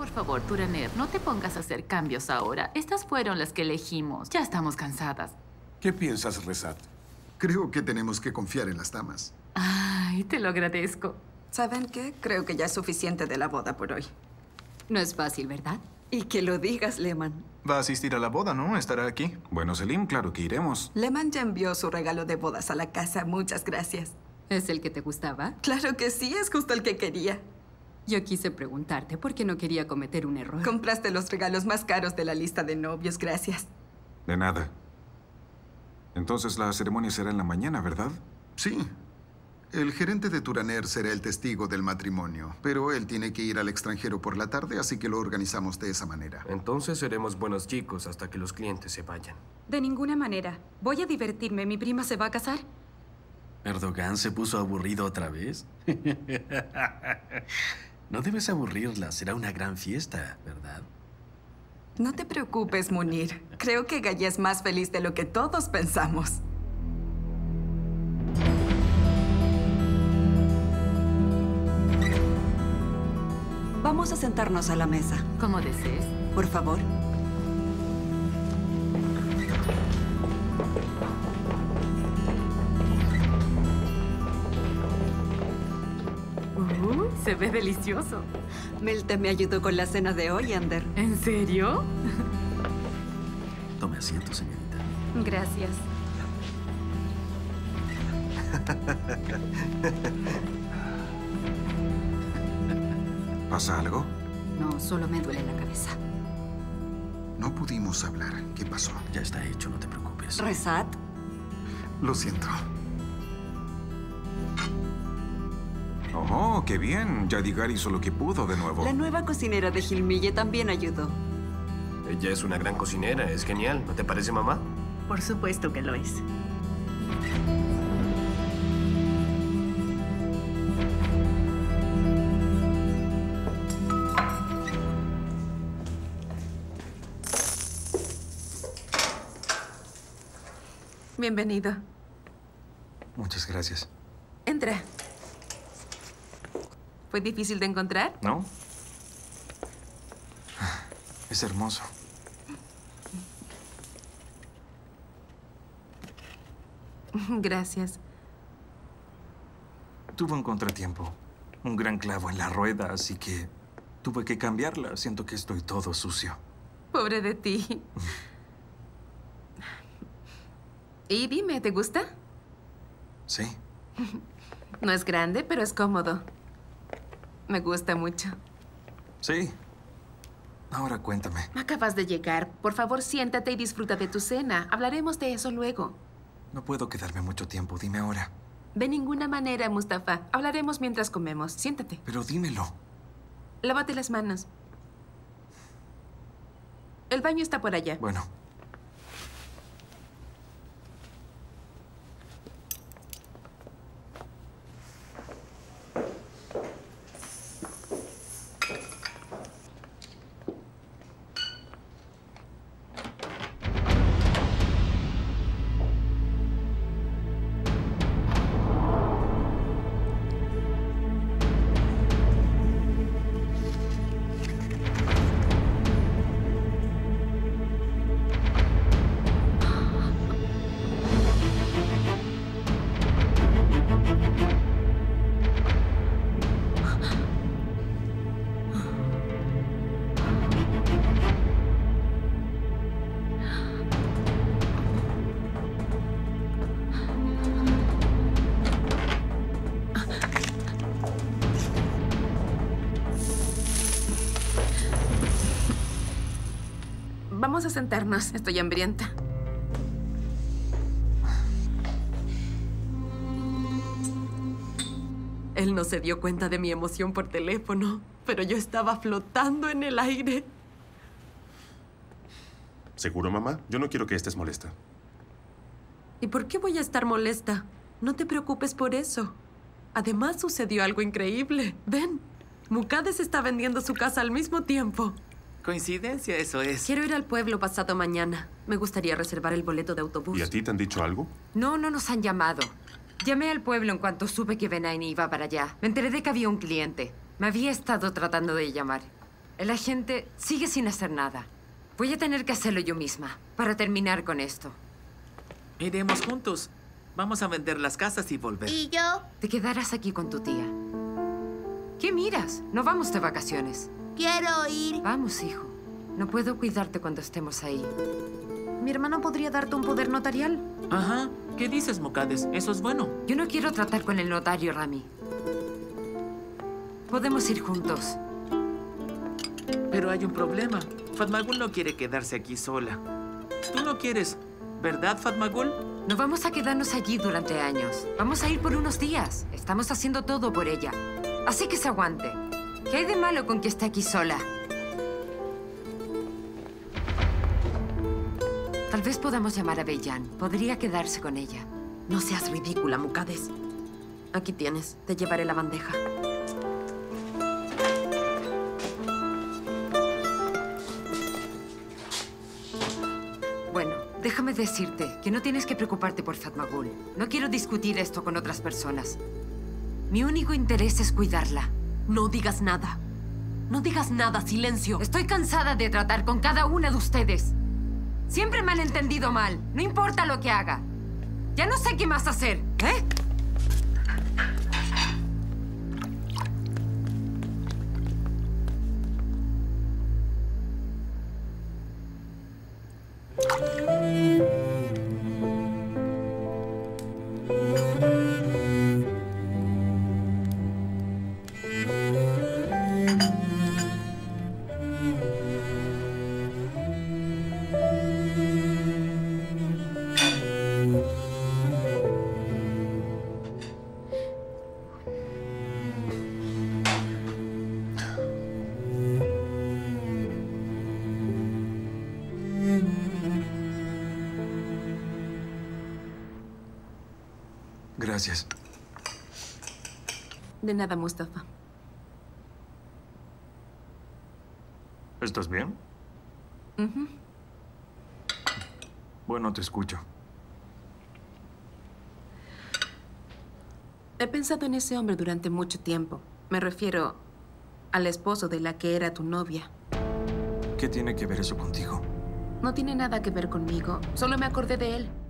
Por favor, Turaner, no te pongas a hacer cambios ahora. Estas fueron las que elegimos. Ya estamos cansadas. ¿Qué piensas, Rezat? Creo que tenemos que confiar en las damas. Ay, te lo agradezco. ¿Saben qué? Creo que ya es suficiente de la boda por hoy. No es fácil, ¿verdad? Y que lo digas, Lehman. Va a asistir a la boda, ¿no? Estará aquí. Bueno, Selim, claro que iremos. Lehman ya envió su regalo de bodas a la casa. Muchas gracias. ¿Es el que te gustaba? Claro que sí, es justo el que quería. Yo quise preguntarte por qué no quería cometer un error. Compraste los regalos más caros de la lista de novios, gracias. De nada. Entonces la ceremonia será en la mañana, ¿verdad? Sí. El gerente de Turaner será el testigo del matrimonio, pero él tiene que ir al extranjero por la tarde, así que lo organizamos de esa manera. Entonces seremos buenos chicos hasta que los clientes se vayan. De ninguna manera. Voy a divertirme. ¿Mi prima se va a casar? ¿Erdogan se puso aburrido otra vez? No debes aburrirla. Será una gran fiesta, ¿verdad? No te preocupes, Munir. Creo que Gaia es más feliz de lo que todos pensamos. Vamos a sentarnos a la mesa. Como desees. Por favor. Se ve delicioso. Melte me ayudó con la cena de hoy, Ander. ¿En serio? Tome asiento, señorita. Gracias. ¿Pasa algo? No, solo me duele la cabeza. No pudimos hablar. ¿Qué pasó? Ya está hecho, no te preocupes. Rezat. Lo siento. Oh, qué bien. Yadigar hizo lo que pudo de nuevo. La nueva cocinera de Hilmiye también ayudó. Ella es una gran cocinera, es genial. ¿No te parece, mamá? Por supuesto que lo es. Bienvenido. Muchas gracias. Entra. ¿Fue difícil de encontrar? ¿No? Es hermoso. Gracias. Tuve un contratiempo. Un gran clavo en la rueda, así que tuve que cambiarla. Siento que estoy todo sucio. Pobre de ti. Y dime, ¿te gusta? Sí. No es grande, pero es cómodo. Me gusta mucho. Sí. Ahora cuéntame. Acabas de llegar. Por favor, siéntate y disfruta de tu cena. Hablaremos de eso luego. No puedo quedarme mucho tiempo. Dime ahora. De ninguna manera, Mustafa. Hablaremos mientras comemos. Siéntate. Pero dímelo. Lávate las manos. El baño está por allá. Bueno. Vamos a sentarnos. Estoy hambrienta. Él no se dio cuenta de mi emoción por teléfono, pero yo estaba flotando en el aire. ¿Seguro, mamá? Yo no quiero que estés molesta. ¿Y por qué voy a estar molesta? No te preocupes por eso. Además, sucedió algo increíble. Ven, Mukades está vendiendo su casa al mismo tiempo. Coincidencia, eso es. Quiero ir al pueblo pasado mañana. Me gustaría reservar el boleto de autobús. ¿Y a ti te han dicho algo? No, no nos han llamado. Llamé al pueblo en cuanto supe que Benaini iba para allá. Me enteré de que había un cliente. Me había estado tratando de llamar. El agente sigue sin hacer nada. Voy a tener que hacerlo yo misma para terminar con esto. Iremos juntos. Vamos a vender las casas y volver. ¿Y yo? Te quedarás aquí con tu tía. ¿Qué miras? No vamos de vacaciones. Quiero ir. Vamos, hijo. No puedo cuidarte cuando estemos ahí. ¿Mi hermano podría darte un poder notarial? Ajá. ¿Qué dices, Mocades? Eso es bueno. Yo no quiero tratar con el notario, Rami. Podemos ir juntos. Pero hay un problema. Fatmagul no quiere quedarse aquí sola. Tú no quieres, ¿verdad, Fatmagul? No vamos a quedarnos allí durante años. Vamos a ir por unos días. Estamos haciendo todo por ella. Así que se aguante. ¿Qué hay de malo con que esté aquí sola? Tal vez podamos llamar a Beyhan. Podría quedarse con ella. No seas ridícula, Mukades. Aquí tienes. Te llevaré la bandeja. Bueno, déjame decirte que no tienes que preocuparte por Fatmagul. No quiero discutir esto con otras personas. Mi único interés es cuidarla. No digas nada. No digas nada, silencio. Estoy cansada de tratar con cada una de ustedes. Siempre me han entendido mal. No importa lo que haga. Ya no sé qué más hacer, ¿eh? Gracias. De nada, Mustafa. ¿Estás bien? Bueno, te escucho. He pensado en ese hombre durante mucho tiempo. Me refiero al esposo de la que era tu novia. ¿Qué tiene que ver eso contigo? No tiene nada que ver conmigo. Solo me acordé de él.